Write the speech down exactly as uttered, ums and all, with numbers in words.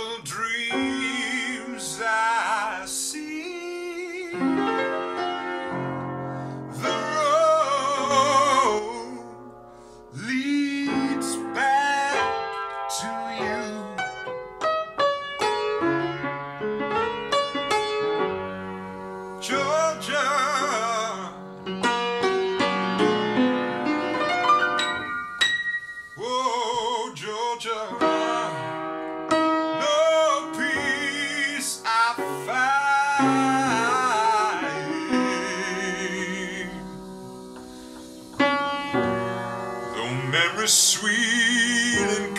dreams I see. The road leads back to you. Georgia, oh Georgia, no peace I find, though memories sweet and